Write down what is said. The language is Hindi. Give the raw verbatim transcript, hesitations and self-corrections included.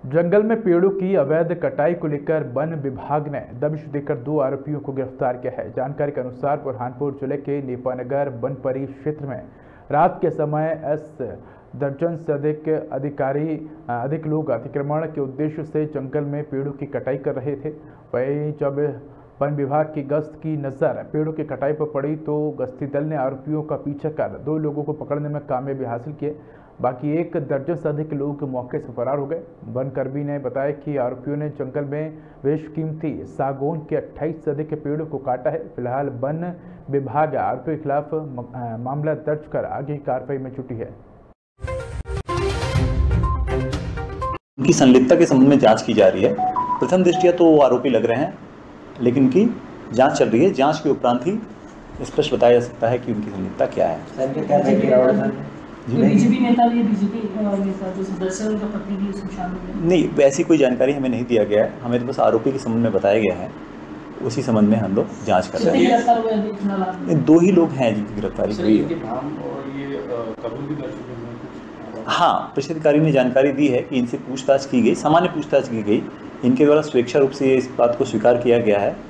जंगल में पेड़ों की अवैध कटाई को लेकर वन विभाग ने दबिश देकर दो आरोपियों को गिरफ्तार किया है। जानकारी के अनुसार बुरहानपुर जिले के नेपानगर वन परी क्षेत्र में रात के समय एस दर्जन से अधिक अधिकारी अधिक लोग अतिक्रमण के उद्देश्य से जंगल में पेड़ों की कटाई कर रहे थे। वहीं जब वन विभाग की गश्त की नज़र पेड़ों की कटाई पर पड़ी तो गश्ती दल ने आरोपियों का पीछा कर दो लोगों को पकड़ने में कामयाबी हासिल की। बाकी एक दर्जन से अधिक लोग मौके से फरार हो गए। वनकर्मी ने बताया कि आरोपियों ने जंगल में बेशकीमती सागौन के अट्ठाईस से अधिक पेड़ों को काटा है। फिलहाल वन विभाग आरोपियों के खिलाफ मामला दर्ज कर आगे की कार्रवाई में जुटी है। उनकी संलिप्तता के संबंध में जांच की जा रही है। प्रथम दृष्टया तो वो आरोपी लग रहे हैं, लेकिन उनकी जांच चल रही है। जांच के उपरांत ही स्पष्ट बताया जा सकता है कि उनकी संलिप्तता क्या है। बीजेपी नेता भी बीजेपी नेता जो सदस्य है उनका पत्नी भी उसमें शामिल है? नहीं, वैसी कोई जानकारी हमें नहीं दिया गया है। हमें तो बस आरोपी के संबंध में बताया गया है, उसी संबंध में हम लोग जांच कर रहे हैं। दो ही लोग हैं जिनकी गिरफ्तारी हुई है। हाँ, प्रशिक्षण अधिकारी ने जानकारी दी है कि इनसे पूछताछ की गई, सामान्य पूछताछ की गई। इनके द्वारा स्वेच्छा रूप से इस बात को स्वीकार किया गया है